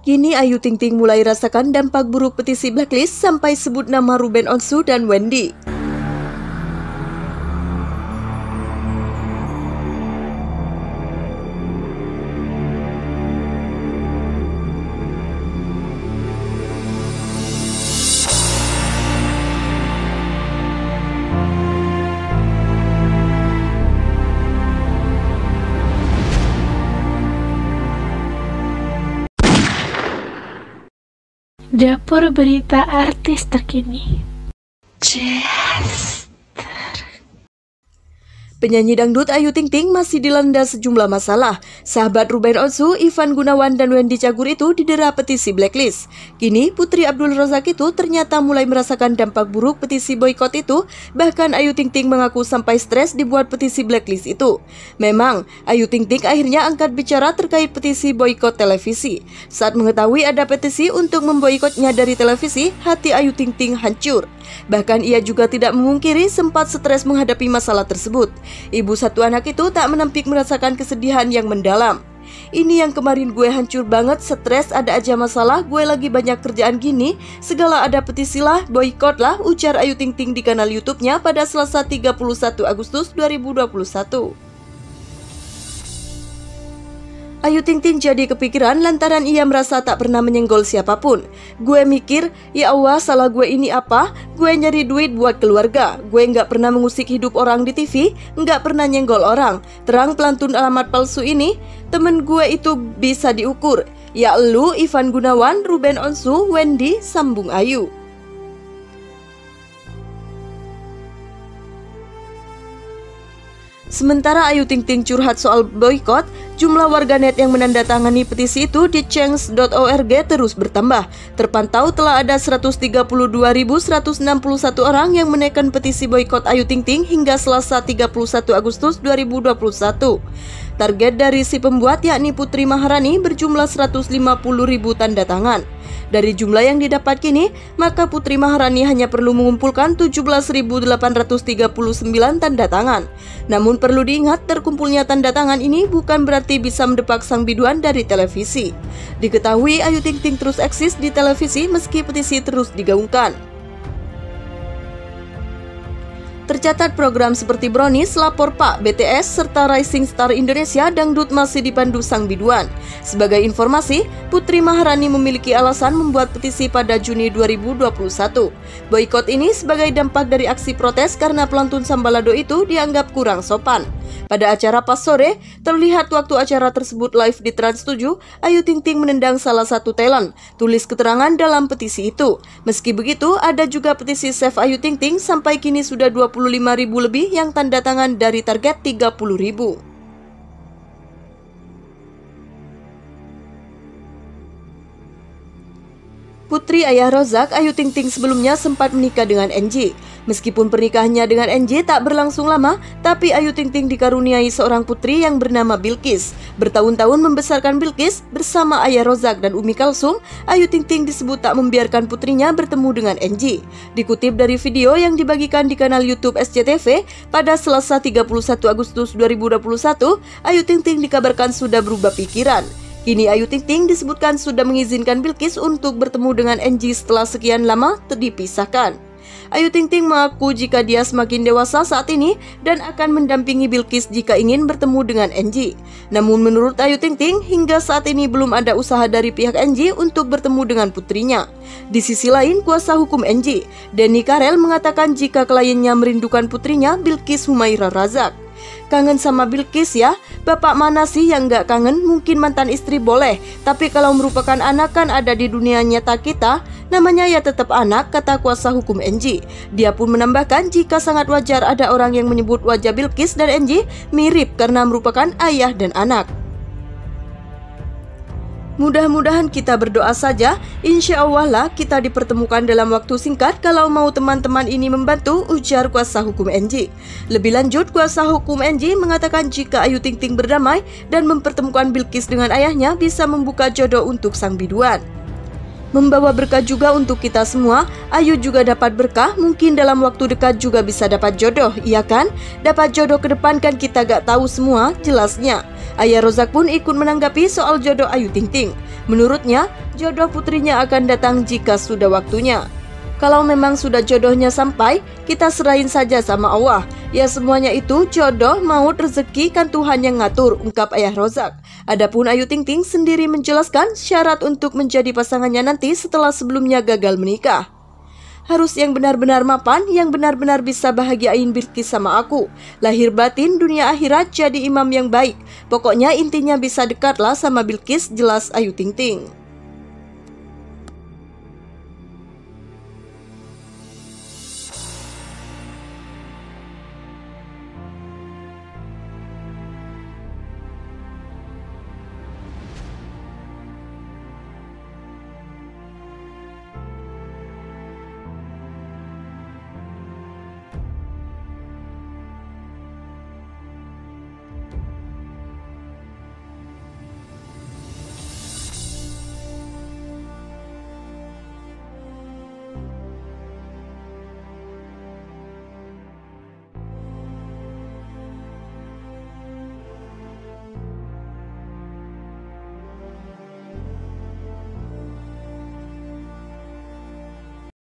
Kini Ayu Ting Ting mulai rasakan dampak buruk petisi blacklist sampai sebut nama Ruben Onsu dan Wendy. Dapur berita artis terkini. Penyanyi dangdut Ayu Ting Ting masih dilanda sejumlah masalah. Sahabat Ruben Onsu, Ivan Gunawan, dan Wendy Cagur itu didera petisi blacklist. Kini Putri Abdul Razak itu ternyata mulai merasakan dampak buruk petisi boykot itu. Bahkan Ayu Ting Ting mengaku sampai stres dibuat petisi blacklist itu. Memang, Ayu Ting Ting akhirnya angkat bicara terkait petisi boykot televisi. Saat mengetahui ada petisi untuk memboikotnya dari televisi, hati Ayu Ting Ting hancur. Bahkan ia juga tidak memungkiri sempat stres menghadapi masalah tersebut. Ibu satu anak itu tak menampik merasakan kesedihan yang mendalam. Ini yang kemarin gue hancur banget, stres, ada aja masalah, gue lagi banyak kerjaan gini, segala ada petisi lah, boykot lah, ujar Ayu Ting Ting di kanal YouTube-nya pada Selasa 31 Agustus 2021. Ayu Ting Ting jadi kepikiran lantaran ia merasa tak pernah menyenggol siapapun. Gue mikir, ya Allah, salah gue ini apa? Gue nyari duit buat keluarga. Gue nggak pernah mengusik hidup orang di TV, nggak pernah nyenggol orang. Terang pelantun alamat palsu ini, temen gue itu bisa diukur. Ya elu, Ivan Gunawan, Ruben Onsu, Wendy, sambung Ayu. Sementara Ayu Ting Ting curhat soal boykot, jumlah warganet yang menandatangani petisi itu di change.org terus bertambah. Terpantau telah ada 132.161 orang yang menekan petisi boykot Ayu Ting Ting hingga Selasa 31 Agustus 2021. Target dari si pembuat yakni Putri Maharani berjumlah 150.000 tanda tangan. Dari jumlah yang didapat kini, maka Putri Maharani hanya perlu mengumpulkan 17.839 tanda tangan. Namun perlu diingat, terkumpulnya tanda tangan ini bukan berarti bisa mendepak sang biduan dari televisi. Diketahui Ayu Ting Ting terus eksis di televisi meski petisi terus digaungkan. Tercatat program seperti Brownies, Lapor Pak, BTS, serta Rising Star Indonesia dangdut masih dipandu sang biduan. Sebagai informasi, Putri Maharani memiliki alasan membuat petisi pada Juni 2021. Boikot ini sebagai dampak dari aksi protes karena pelantun Sambalado itu dianggap kurang sopan. Pada acara pas sore, terlihat waktu acara tersebut live di Trans 7, Ayu Ting Ting menendang salah satu talent, tulis keterangan dalam petisi itu. Meski begitu, ada juga petisi Save Ayu Ting Ting sampai kini sudah 25.000 lebih yang tanda tangan dari target 30.000. Putri ayah Rozak, Ayu Ting Ting sebelumnya sempat menikah dengan NJ. Meskipun pernikahannya dengan NJ tak berlangsung lama, tapi Ayu Ting Ting dikaruniai seorang putri yang bernama Bilqis. Bertahun-tahun membesarkan Bilqis bersama ayah Rozak dan Umi Kalsum, Ayu Ting Ting disebut tak membiarkan putrinya bertemu dengan NJ. Dikutip dari video yang dibagikan di kanal YouTube SCTV pada Selasa 31 Agustus 2021, Ayu Ting Ting dikabarkan sudah berubah pikiran. Kini Ayu Ting Ting disebutkan sudah mengizinkan Bilqis untuk bertemu dengan NJ setelah sekian lama dipisahkan. Ayu Ting Ting mengaku jika dia semakin dewasa saat ini dan akan mendampingi Bilqis jika ingin bertemu dengan NJ. Namun menurut Ayu Ting Ting, hingga saat ini belum ada usaha dari pihak NJ untuk bertemu dengan putrinya. Di sisi lain, kuasa hukum NJ, Denny Karel, mengatakan jika kliennya merindukan putrinya, Bilqis Humaira Razak. Kangen sama Bilqis ya? Bapak mana sih yang gak kangen? Mungkin mantan istri boleh, tapi kalau merupakan anak kan ada di dunia nyata kita. Namanya ya tetap anak, kata kuasa hukum NJ. Dia pun menambahkan jika sangat wajar ada orang yang menyebut wajah Bilqis dan NJ mirip karena merupakan ayah dan anak. Mudah-mudahan kita berdoa saja, insya Allah lah kita dipertemukan dalam waktu singkat kalau mau teman-teman ini membantu, ujar kuasa hukum NJ. Lebih lanjut, kuasa hukum NJ mengatakan jika Ayu Ting Ting berdamai dan mempertemukan Bilqis dengan ayahnya bisa membuka jodoh untuk sang biduan. membawa berkah juga untuk kita semua. Ayu juga dapat berkah, mungkin dalam waktu dekat juga bisa dapat jodoh, iya kan? Dapat jodoh ke depan kan kita gak tahu semua, jelasnya. Ayah Rozak pun ikut menanggapi soal jodoh Ayu Ting Ting. Menurutnya, jodoh putrinya akan datang jika sudah waktunya. Kalau memang sudah jodohnya sampai, kita serahin saja sama Allah. Ya semuanya itu jodoh, maut, rezeki kan Tuhan yang ngatur, ungkap Ayah Rozak. Adapun Ayu Ting Ting sendiri menjelaskan syarat untuk menjadi pasangannya nanti setelah sebelumnya gagal menikah. Harus yang benar-benar mapan, yang benar-benar bisa bahagiain Bilqis sama aku. Lahir batin, dunia akhirat jadi imam yang baik. Pokoknya intinya bisa dekatlah sama Bilqis, jelas Ayu Ting Ting.